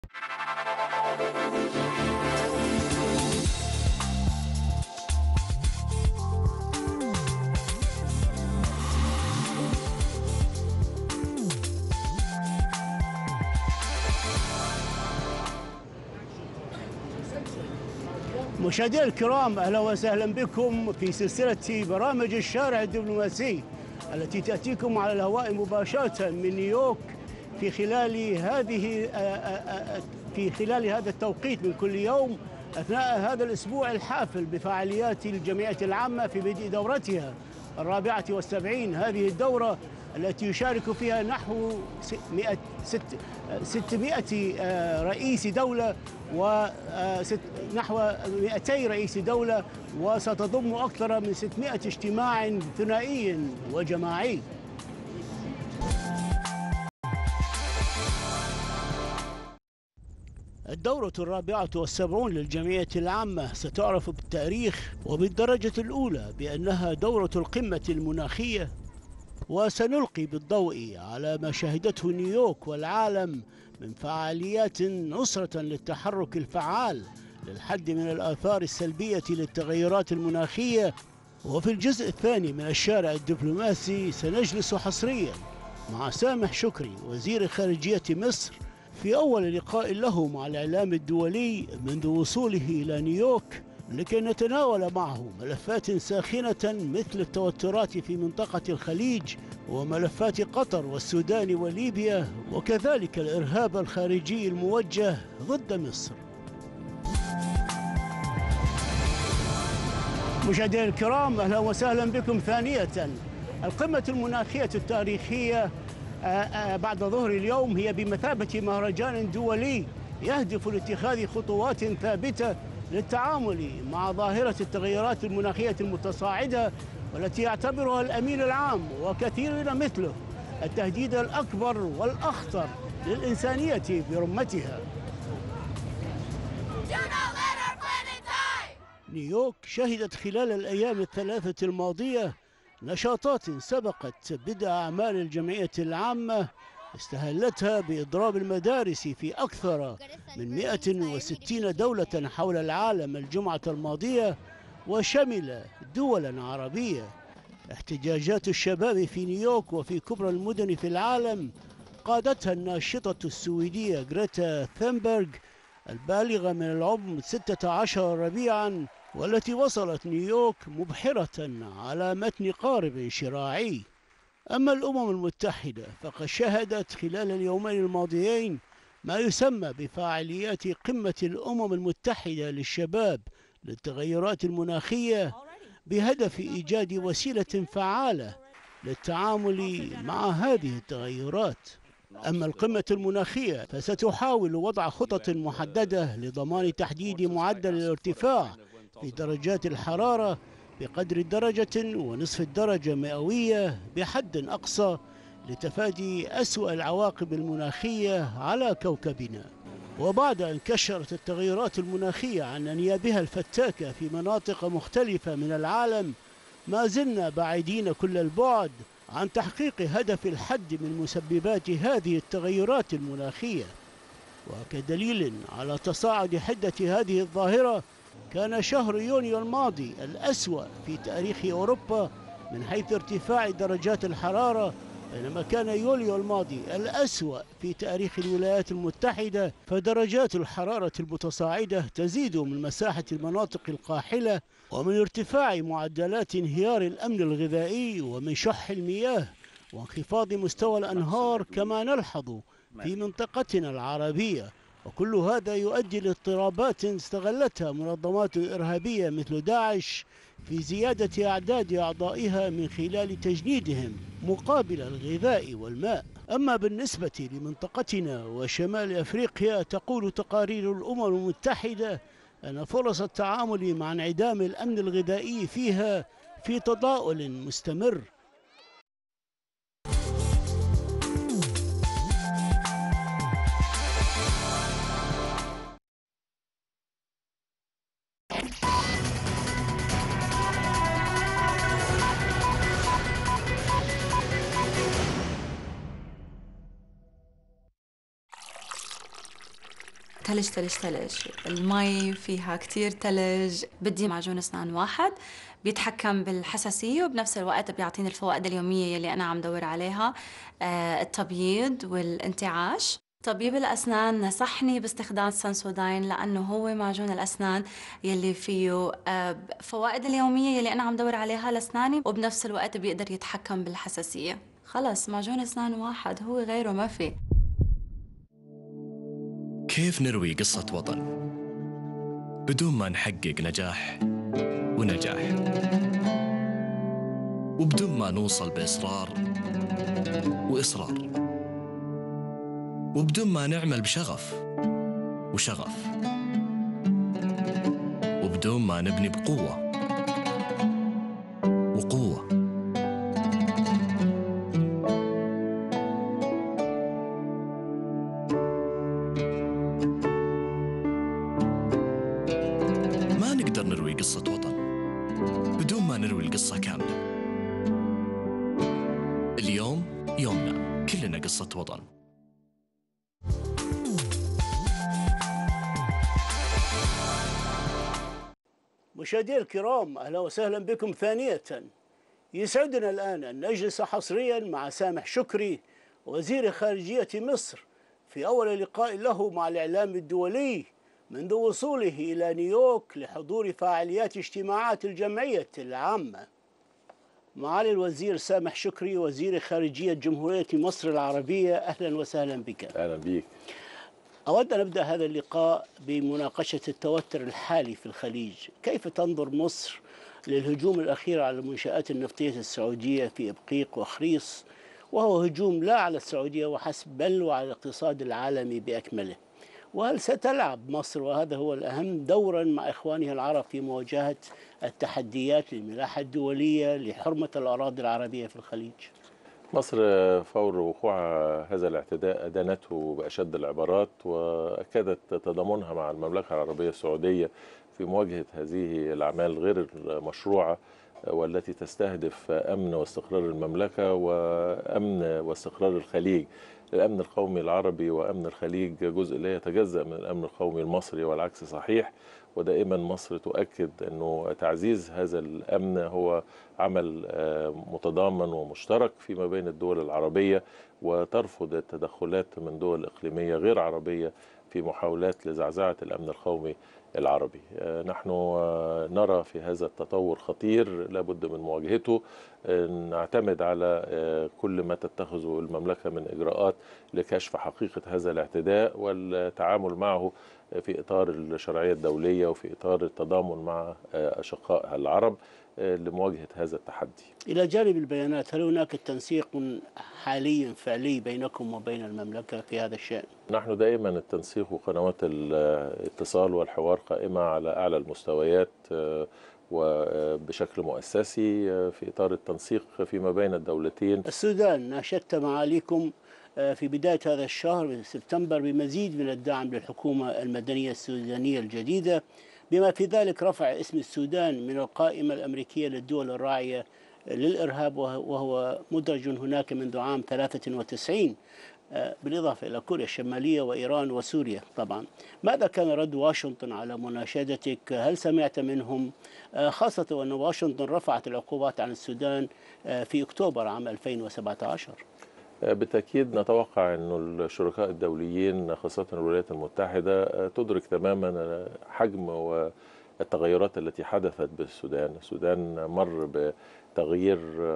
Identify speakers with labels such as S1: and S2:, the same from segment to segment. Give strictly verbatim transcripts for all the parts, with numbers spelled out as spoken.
S1: مشاهدينا الكرام، اهلا وسهلا بكم في سلسله برامج الشارع الدبلوماسي التي تاتيكم على الهواء مباشره من نيويورك في خلال هذه في خلال هذا التوقيت من كل يوم اثناء هذا الاسبوع الحافل بفعاليات الجمعيه العامه في بدء دورتها الرابعه والسبعين. هذه الدوره التي يشارك فيها نحو ستمائة رئيس دولة ونحو مئتي رئيس دولة، وستضم أكثر من ستمائة اجتماع ثنائي وجماعي. الدورة الرابعة والسبعون للجمعية العامة ستعرف بالتاريخ وبالدرجة الأولى بأنها دورة القمة المناخية، وسنلقي بالضوء على ما شهدته نيويورك والعالم من فعاليات نصرة للتحرك الفعال للحد من الآثار السلبية للتغيرات المناخية. وفي الجزء الثاني من الشارع الدبلوماسي سنجلس حصريا مع سامح شكري وزير خارجية مصر في أول لقاء له مع الإعلام الدولي منذ وصوله إلى نيويورك، لكي نتناول معه ملفات ساخنة مثل التوترات في منطقة الخليج وملفات قطر والسودان وليبيا، وكذلك الإرهاب الخارجي الموجه ضد مصر. مشاهدينا الكرام، أهلا وسهلا بكم ثانية. القمة المناخية التاريخية بعد ظهر اليوم هي بمثابة مهرجان دولي يهدف لاتخاذ خطوات ثابتة للتعامل مع ظاهرة التغيرات المناخية المتصاعدة، والتي يعتبرها الأمين العام وكثيرين مثله التهديد الأكبر والأخطر للإنسانية برمتها. نيويورك شهدت خلال الأيام الثلاثة الماضية نشاطات سبقت بدء أعمال الجمعية العامة استهلتها بإضراب المدارس في أكثر من مئة وستين دولة حول العالم الجمعة الماضية، وشمل دولا عربية. احتجاجات الشباب في نيويورك وفي كبرى المدن في العالم قادتها الناشطة السويدية غريتا ثينبرغ البالغة من العمر ستة عشر ربيعا، والتي وصلت نيويورك مبحرة على متن قارب شراعي. أما الأمم المتحدة فقد شهدت خلال اليومين الماضيين ما يسمى بفعاليات قمة الأمم المتحدة للشباب للتغيرات المناخية، بهدف إيجاد وسيلة فعالة للتعامل مع هذه التغيرات. أما القمة المناخية فستحاول وضع خطط محددة لضمان تحديد معدل الارتفاع في درجات الحرارة بقدر درجة ونصف الدرجة مئوية بحد أقصى لتفادي أسوأ العواقب المناخية على كوكبنا. وبعد أن كشرت التغيرات المناخية عن أنيابها الفتاكة في مناطق مختلفة من العالم، ما زلنا بعيدين كل البعد عن تحقيق هدف الحد من مسببات هذه التغيرات المناخية. وكدليل على تصاعد حدة هذه الظاهرة كان شهر يونيو الماضي الأسوأ في تاريخ أوروبا من حيث ارتفاع درجات الحرارة، بينما كان يوليو الماضي الأسوأ في تاريخ الولايات المتحدة، فدرجات الحرارة المتصاعدة تزيد من مساحة المناطق القاحلة ومن ارتفاع معدلات انهيار الأمن الغذائي ومن شح المياه وانخفاض مستوى الأنهار كما نلحظ في منطقتنا العربية. وكل هذا يؤدي لاضطرابات استغلتها منظمات إرهابية مثل داعش في زيادة أعداد أعضائها من خلال تجنيدهم مقابل الغذاء والماء. أما بالنسبة لمنطقتنا وشمال أفريقيا، تقول تقارير الأمم المتحدة أن فرص التعامل مع انعدام الأمن الغذائي فيها في تضاؤل مستمر.
S2: ثلج ثلج ثلج، المي فيها كتير ثلج. بدي معجون أسنان واحد بيتحكم بالحساسية وبنفس الوقت بيعطيني الفوائد اليومية يلي أنا عم دور عليها، آه التبييض والانتعاش. طبيب الأسنان نصحني باستخدام سنسوداين لأنه هو معجون الأسنان يلي فيه آه فوائد اليومية يلي أنا عم دور عليها لأسناني، وبنفس الوقت بيقدر يتحكم بالحساسية. خلص معجون أسنان واحد، هو غيره ما في.
S3: كيف نروي قصة وطن بدون ما نحقق نجاح ونجاح، وبدون ما نوصل بإصرار وإصرار، وبدون ما نعمل بشغف وشغف، وبدون ما نبني بقوة وقوة. ما نقدر نروي قصة وطن بدون ما نروي القصة كاملة. اليوم يومنا، كلنا قصة وطن.
S1: مشاهدينا الكرام، أهلا وسهلا بكم ثانية. يسعدنا الآن أن نجلس حصريا مع سامح شكري وزير خارجية مصر في أول لقاء له مع الإعلام الدولي منذ وصوله إلى نيويورك لحضور فعاليات اجتماعات الجمعية العامة. معالي الوزير سامح شكري وزير خارجية جمهورية مصر العربية، أهلا وسهلا بك.
S4: أهلا بك.
S1: أود أن أبدأ هذا اللقاء بمناقشة التوتر الحالي في الخليج. كيف تنظر مصر للهجوم الأخير على المنشآت النفطية السعودية في إبقيق وخريص، وهو هجوم لا على السعودية وحسب بل وعلى الاقتصاد العالمي بأكمله؟ وهل ستلعب مصر، وهذا هو الأهم، دورا مع إخوانها العرب في مواجهة التحديات للملاحة الدولية لحرمة الأراضي العربية في الخليج؟
S4: مصر فور وقوع هذا الاعتداء أدانته بأشد العبارات، وأكدت تضامنها مع المملكة العربية السعودية في مواجهة هذه الأعمال غير المشروعة والتي تستهدف أمن واستقرار المملكة وأمن واستقرار الخليج. الأمن القومي العربي وأمن الخليج جزء لا يتجزأ من الأمن القومي المصري والعكس صحيح، ودائما مصر تؤكد أنه تعزيز هذا الأمن هو عمل متضامن ومشترك فيما بين الدول العربية، وترفض التدخلات من دول إقليمية غير عربية في محاولات لزعزعة الأمن القومي العربي. نحن نرى في هذا التطور خطير لابد من مواجهته. نعتمد على كل ما تتخذه المملكة من إجراءات لكشف حقيقة هذا الاعتداء والتعامل معه في إطار الشرعية الدولية وفي إطار التضامن مع أشقائها العرب لمواجهة هذا التحدي.
S1: إلى جانب البيانات، هل هناك تنسيق حالي فعلي بينكم وبين المملكة في هذا الشأن؟
S4: نحن دائما التنسيق وقنوات الاتصال والحوار قائمة على أعلى المستويات وبشكل مؤسسي في إطار التنسيق فيما بين الدولتين.
S1: السودان، ناشدت معاليكم في بداية هذا الشهر من سبتمبر بمزيد من الدعم للحكومة المدنية السودانية الجديدة، بما في ذلك رفع اسم السودان من القائمة الأمريكية للدول الراعية للإرهاب، وهو مدرج هناك منذ عام ثلاثة وتسعين، بالإضافة إلى كوريا الشمالية وإيران وسوريا. طبعا ماذا كان رد واشنطن على مناشدتك؟ هل سمعت منهم، خاصة وأن واشنطن رفعت العقوبات عن السودان في أكتوبر عام ألفين وسبعة عشر؟
S4: بالتأكيد نتوقع أن الشركاء الدوليين خاصة الولايات المتحدة تدرك تماما حجم والتغيرات التي حدثت بالسودان. السودان مر بتغيير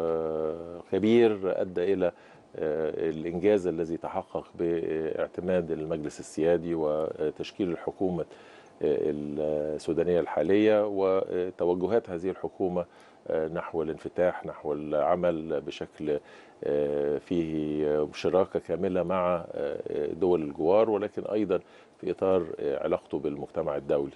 S4: كبير أدى إلى الإنجاز الذي تحقق باعتماد المجلس السيادي وتشكيل الحكومة السودانية الحالية وتوجهات هذه الحكومة نحو الانفتاح، نحو العمل بشكل فيه شراكة كاملة مع دول الجوار، ولكن أيضا في إطار علاقته بالمجتمع الدولي.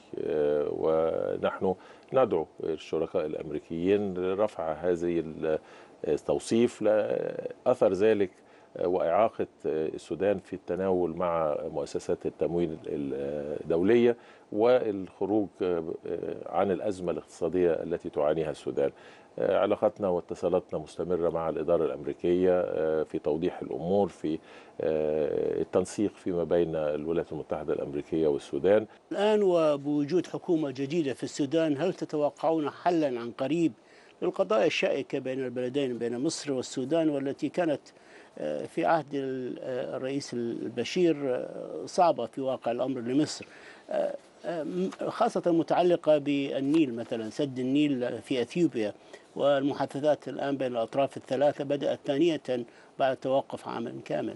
S4: ونحن ندعو الشركاء الأمريكيين لرفع هذه التوصيف. أثر ذلك وإعاقة السودان في التناول مع مؤسسات التمويل الدولية والخروج عن الأزمة الاقتصادية التي تعانيها السودان. علاقاتنا واتصالاتنا مستمرة مع الإدارة الأمريكية في توضيح الأمور، في التنسيق فيما بين الولايات المتحدة الأمريكية والسودان.
S1: الآن وبوجود حكومة جديدة في السودان، هل تتوقعون حلا عن قريب للقضايا الشائكة بين البلدين، بين مصر والسودان، والتي كانت في عهد الرئيس البشير صعبة في واقع الأمر لمصر، خاصة متعلقة بالنيل، مثلا سد النيل في أثيوبيا، والمحادثات الآن بين الأطراف الثلاثة بدأت ثانية بعد توقف عام كامل؟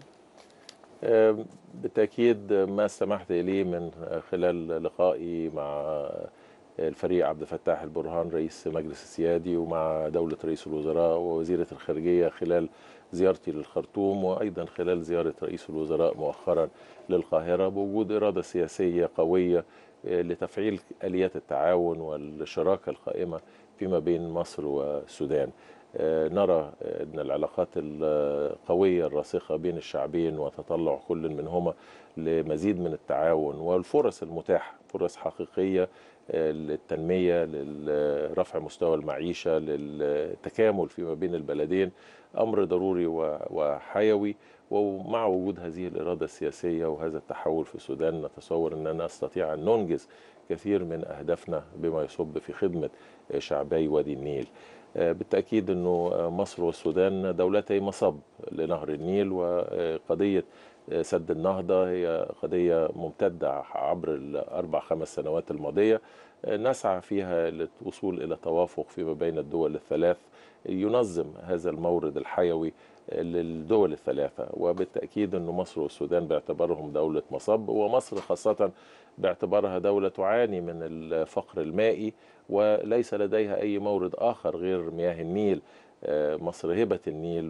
S4: بالتأكيد ما استمعت إليه من خلال لقائي مع الفريق عبد الفتاح البرهان رئيس مجلس السيادي، ومع دولة رئيس الوزراء ووزيرة الخارجية خلال زيارتي للخرطوم، وأيضا خلال زيارة رئيس الوزراء مؤخرا للقاهرة، بوجود إرادة سياسية قوية لتفعيل آليات التعاون والشراكة القائمة فيما بين مصر والسودان. نرى أن العلاقات القوية الراسخة بين الشعبين وتطلع كل منهما لمزيد من التعاون والفرص المتاحة، فرص حقيقية للتنمية، لرفع مستوى المعيشة، للتكامل فيما بين البلدين، أمر ضروري وحيوي. ومع وجود هذه الإرادة السياسية وهذا التحول في السودان، نتصور أننا نستطيع أن ننجز كثير من أهدافنا بما يصب في خدمة شعبي وادي النيل. بالتأكيد أنه مصر والسودان دولتي مصب لنهر النيل، وقضية سد النهضة هي قضية ممتدة عبر الأربع خمس سنوات الماضية، نسعى فيها للوصول إلى توافق فيما بين الدول الثلاث ينظم هذا المورد الحيوي للدول الثلاثة. وبالتأكيد أن مصر والسودان باعتبارهم دولة مصب، ومصر خاصة باعتبارها دولة تعاني من الفقر المائي وليس لديها أي مورد آخر غير مياه النيل. مصر هبة النيل،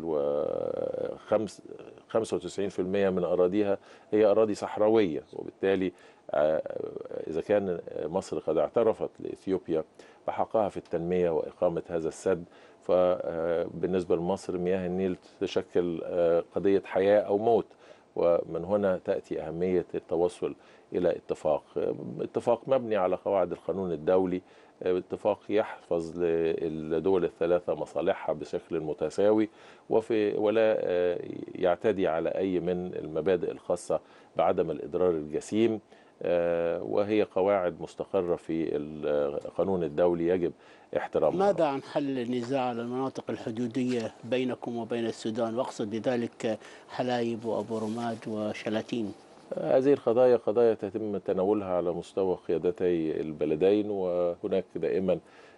S4: وخمسة وتسعين بالمئة من أراضيها هي أراضي صحراوية، وبالتالي إذا كان مصر قد اعترفت لإثيوبيا بحقها في التنمية وإقامة هذا السد، فبالنسبة لمصر مياه النيل تشكل قضية حياة أو موت. ومن هنا تأتي أهمية التوصل إلى اتفاق اتفاق مبني على قواعد القانون الدولي، اتفاق يحفظ للدول الثلاثة مصالحها بشكل متساوي، وفي ولا يعتدي على أي من المبادئ الخاصة بعدم الإضرار الجسيم، وهي قواعد مستقرة في القانون الدولي يجب احترامها.
S1: ماذا عن حل النزاع على المناطق الحدودية بينكم وبين السودان، واقصد بذلك حلايب وأبو رماد وشلاتين؟
S4: هذه القضايا قضايا تتم تناولها على مستوى قيادتي البلدين، وهناك دائما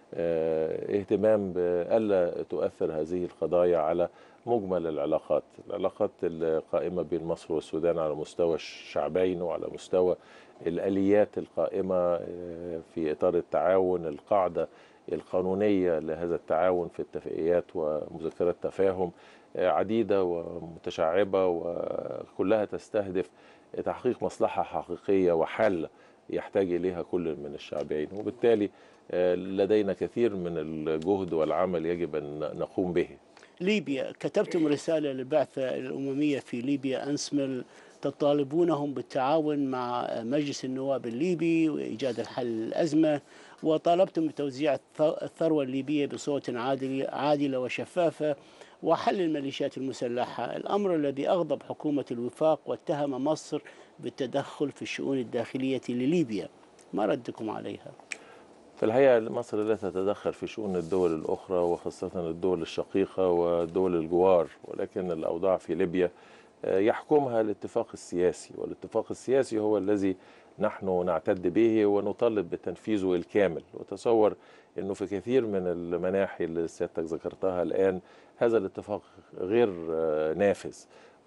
S4: اهتمام بألا تؤثر هذه القضايا على مجمل العلاقات العلاقات القائمة بين مصر والسودان على مستوى الشعبين وعلى مستوى الآليات القائمة في إطار التعاون، القاعدة القانونية لهذا التعاون في اتفاقيات ومذكرات تفاهم عديدة ومتشعبة، وكلها تستهدف تحقيق مصلحة حقيقية وحل يحتاج إليها كل من الشعبين. وبالتالي لدينا كثير من الجهد والعمل يجب أن نقوم به.
S1: ليبيا، كتبتم رسالة للبعثة الأممية في ليبيا أنسمل تطالبونهم بالتعاون مع مجلس النواب الليبي وإيجاد الحل للأزمة، وطالبتم بتوزيع الثروة الليبية بصوت عادل عادلة وشفافة وحل الميليشيات المسلحة، الأمر الذي أغضب حكومة الوفاق واتهم مصر بالتدخل في الشؤون الداخلية لليبيا. ما ردكم عليها؟
S4: في الحقيقة مصر لا تتدخل في شؤون الدول الأخرى، وخاصة الدول الشقيقة ودول الجوار، ولكن الأوضاع في ليبيا يحكمها الاتفاق السياسي، والاتفاق السياسي هو الذي نحن نعتد به ونطالب بتنفيذه الكامل. وتصور أنه في كثير من المناحي اللي سيادتك ذكرتها الآن هذا الاتفاق غير نافذ،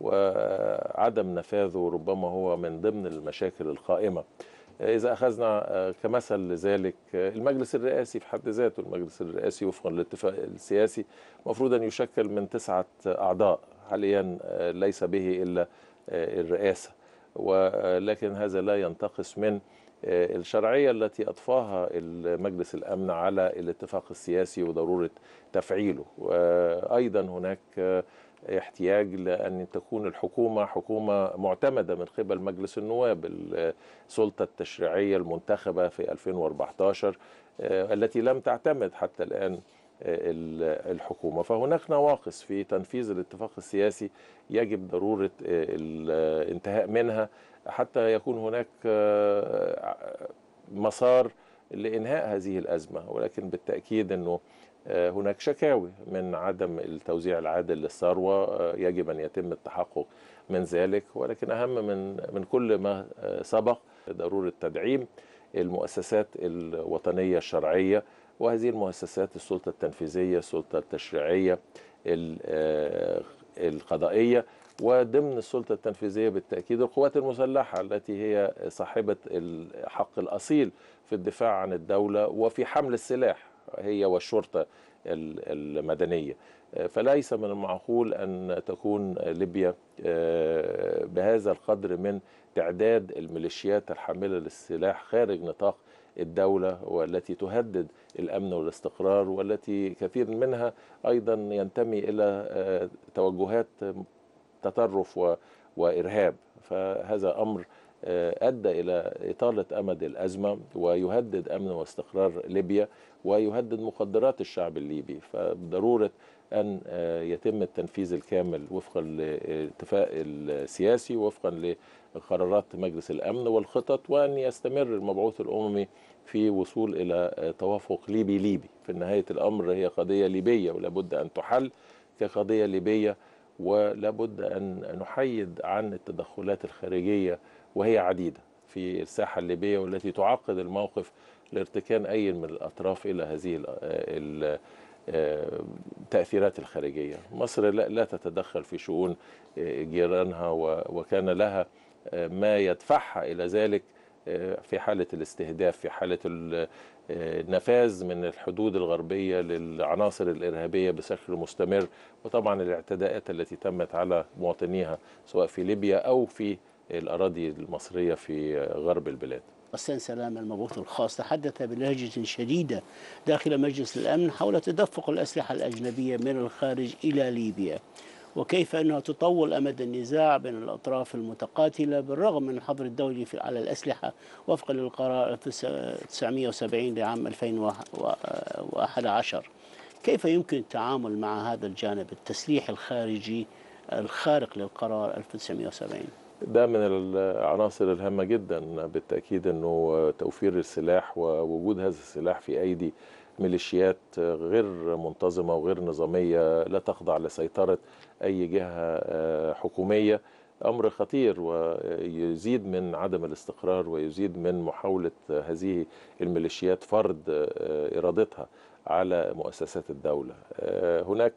S4: وعدم نفاذه ربما هو من ضمن المشاكل القائمة. إذا أخذنا كمثل لذلك المجلس الرئاسي في حد ذاته، المجلس الرئاسي وفقا للاتفاق السياسي مفروض أن يشكل من تسعة أعضاء، حاليا ليس به إلا الرئاسة، ولكن هذا لا ينتقص من الشرعية التي أضفاها المجلس الأمن على الاتفاق السياسي وضرورة تفعيله. وأيضا هناك احتياج لأن تكون الحكومة حكومة معتمدة من قبل مجلس النواب، السلطة التشريعية المنتخبة في ألفين وأربعتاشر التي لم تعتمد حتى الآن الحكومة. فهناك نواقص في تنفيذ الاتفاق السياسي يجب ضرورة الانتهاء منها حتى يكون هناك مسار لإنهاء هذه الأزمة. ولكن بالتأكيد أنه هناك شكاوي من عدم التوزيع العادل للثروة، يجب أن يتم التحقق من ذلك. ولكن أهم من من كل ما سبق ضرورة تدعيم المؤسسات الوطنية الشرعية، وهذه المؤسسات السلطة التنفيذية، السلطة التشريعية، القضائية، وضمن السلطة التنفيذية بالتأكيد القوات المسلحة التي هي صاحبة الحق الأصيل في الدفاع عن الدولة وفي حمل السلاح، هي والشرطة المدنية. فليس من المعقول أن تكون ليبيا بهذا القدر من تعداد الميليشيات الحاملة للسلاح خارج نطاق الدولة، والتي تهدد الأمن والاستقرار، والتي كثير منها أيضا ينتمي إلى توجهات تطرف وإرهاب. فهذا أمر أدى إلى إطالة أمد الأزمة ويهدد أمن واستقرار ليبيا ويهدد مقدرات الشعب الليبي. فضرورة أن يتم التنفيذ الكامل وفقا للاتفاق السياسي، وفقا لقرارات مجلس الأمن والخطط، وأن يستمر المبعوث الأممي في وصول إلى توافق ليبي ليبي. في نهاية الأمر هي قضية ليبية ولا بد أن تحل كقضية ليبية، ولا بد أن نحيد عن التدخلات الخارجية وهي عديدة في الساحة الليبية، والتي تعقد الموقف لارتكان أي من الأطراف إلى هذه التأثيرات الخارجية. مصر لا تتدخل في شؤون جيرانها، وكان لها ما يدفعها إلى ذلك في حالة الاستهداف، في حالة النفاذ من الحدود الغربية للعناصر الإرهابية بشكل مستمر، وطبعا الاعتداءات التي تمت على مواطنيها سواء في ليبيا أو في الأراضي المصرية في غرب البلاد.
S1: حسين سلام المبعوث الخاص تحدث بلهجة شديدة داخل مجلس الأمن حول تدفق الأسلحة الأجنبية من الخارج إلى ليبيا، وكيف أنها تطول أمد النزاع بين الأطراف المتقاتلة بالرغم من الحظر الدولي على الأسلحة وفقا للقرار ألف وتسعمئة وسبعين لعام ألفين وأحد عشر. كيف يمكن التعامل مع هذا الجانب التسليح الخارجي الخارق للقرار ألف وتسعمئة وسبعين؟
S4: ده من العناصر الهامة جدا بالتأكيد، أنه توفير السلاح ووجود هذا السلاح في أيدي ميليشيات غير منتظمة وغير نظامية لا تخضع لسيطرة أي جهة حكومية أمر خطير، ويزيد من عدم الاستقرار ويزيد من محاولة هذه الميليشيات فرض إرادتها على مؤسسات الدولة. هناك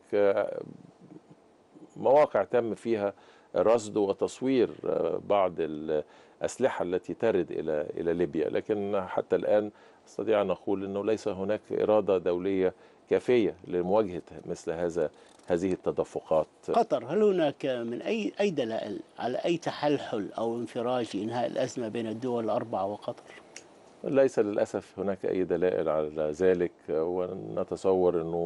S4: مواقع تم فيها رصد وتصوير بعض الأسلحة التي ترد إلى إلى ليبيا، لكن حتى الآن نستطيع أن نقول أنه ليس هناك إرادة دولية كافية لمواجهة مثل هذا هذه التدفقات.
S1: قطر، هل هناك من أي أي دلائل على أي تحلحل أو انفراج لإنهاء الأزمة بين الدول الأربعة وقطر؟
S4: ليس للأسف هناك أي دلائل على ذلك، ونتصور أنه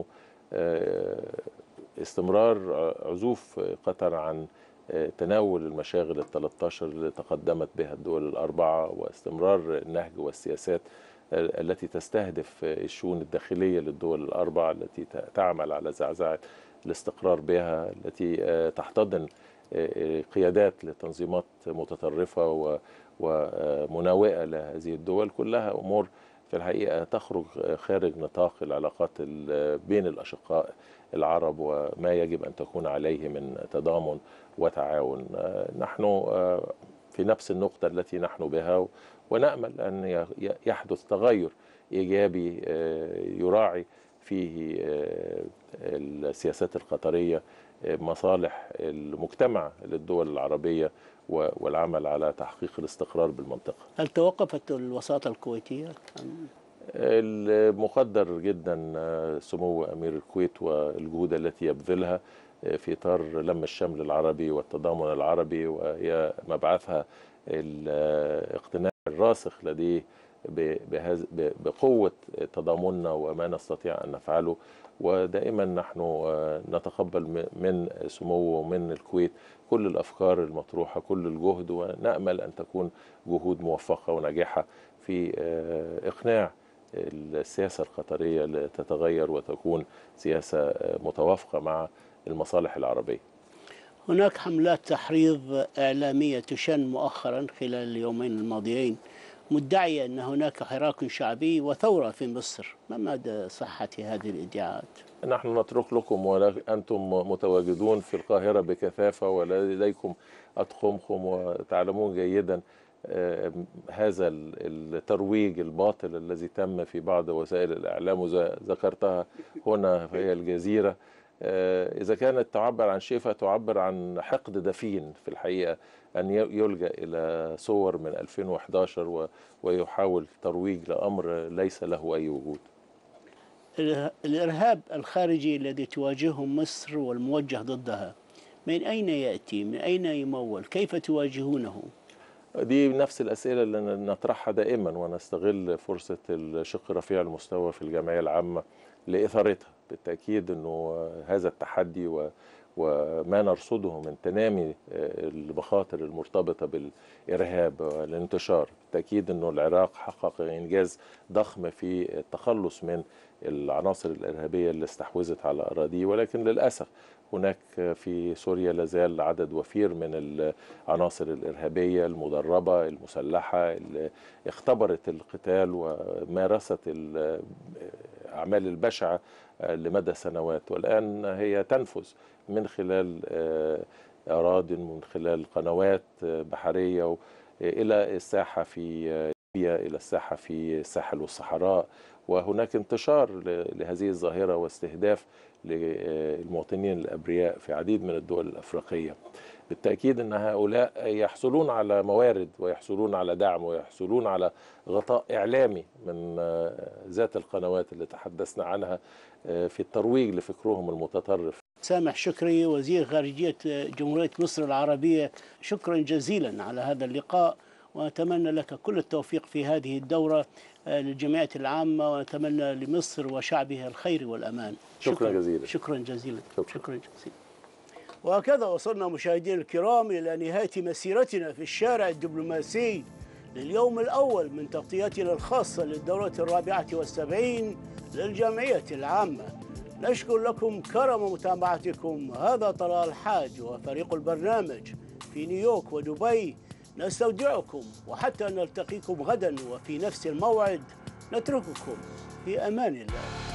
S4: استمرار عزوف قطر عن تناول المشاغل الثلاث عشر اللي تقدمت بها الدول الأربعة، واستمرار النهج والسياسات التي تستهدف الشؤون الداخلية للدول الأربعة التي تعمل على زعزعة الاستقرار بها، التي تحتضن قيادات لتنظيمات متطرفة ومناوئة لهذه الدول، كلها أمور في الحقيقة تخرج خارج نطاق العلاقات بين الأشقاء العرب وما يجب أن تكون عليه من تضامن وتعاون. نحن في نفس النقطة التي نحن بها، ونأمل أن يحدث تغير إيجابي يراعي فيه السياسات القطرية مصالح المجتمع للدول العربية والعمل على تحقيق الاستقرار بالمنطقة.
S1: هل توقفت الوساطة الكويتية؟
S4: المقدر جدا سمو أمير الكويت والجهود التي يبذلها في إطار لم الشمل العربي والتضامن العربي، وهي مبعثها الاقتناع الراسخ لديه بقوة تضامننا وما نستطيع أن نفعله. ودائما نحن نتقبل من سموه ومن الكويت كل الأفكار المطروحة، كل الجهد، ونأمل أن تكون جهود موفقة وناجحة في إقناع السياسة القطرية لتتغير وتكون سياسة متوافقة مع المصالح العربية.
S1: هناك حملات تحريض إعلامية تشن مؤخرا خلال اليومين الماضيين مدعية أن هناك حراك شعبي وثورة في مصر، ما مدى صحة هذه الادعاءات؟
S4: نحن نترك لكم، وأنتم متواجدون في القاهرة بكثافة ولديكم أطقمكم وتعلمون جيدا هذا الترويج الباطل الذي تم في بعض وسائل الإعلام، وذكرتها هنا في الجزيرة. إذا كانت تعبر عن شيء فتعبر عن حقد دفين في الحقيقة، أن يلجأ إلى صور من ألفين وإحدى عشر ويحاول ترويج لأمر ليس له أي وجود.
S1: الإرهاب الخارجي الذي تواجهه مصر والموجه ضدها من أين يأتي؟ من أين يمول؟ كيف تواجهونه؟
S4: دي نفس الأسئلة اللي نطرحها دائما، ونستغل فرصة الشق رفيع المستوى في الجمعية العامة لإثارتها. بالتأكيد أنه هذا التحدي وما نرصده من تنامي المخاطر المرتبطة بالإرهاب والانتشار، بالتأكيد أنه العراق حقق إنجاز ضخم في التخلص من العناصر الإرهابية اللي استحوذت على أراضيه، ولكن للأسف هناك في سوريا لازال عدد وفير من العناصر الإرهابية المدربة المسلحة اللي اختبرت القتال ومارست الأعمال البشعة لمدى سنوات، والآن هي تنفذ من خلال أراضٍ، من خلال قنوات بحرية إلى الساحة في ليبيا، إلى الساحة في الساحل والصحراء. وهناك انتشار لهذه الظاهرة واستهداف للمواطنين الأبرياء في عديد من الدول الأفريقية. بالتأكيد أن هؤلاء يحصلون على موارد ويحصلون على دعم ويحصلون على غطاء إعلامي من ذات القنوات اللي تحدثنا عنها في الترويج لفكرهم المتطرف.
S1: سامح شكري، وزير خارجية جمهورية مصر العربية، شكرا جزيلا على هذا اللقاء، ونتمنى لك كل التوفيق في هذه الدورة للجمعية العامة، ونتمنى لمصر وشعبها الخير والأمان.
S4: شكرا, شكرا جزيلا.
S1: شكرا جزيلا.
S4: شكرا,
S1: شكرا جزيلا. وهكذا وصلنا مشاهدينا الكرام إلى نهاية مسيرتنا في الشارع الدبلوماسي لليوم الأول من تغطيتنا الخاصة للدورة الرابعة والسبعين للجمعية العامة. نشكر لكم كرم متابعتكم. هذا طلال الحاج وفريق البرنامج في نيويورك ودبي. نستودعكم وحتى نلتقيكم غدا وفي نفس الموعد نترككم في أمان الله.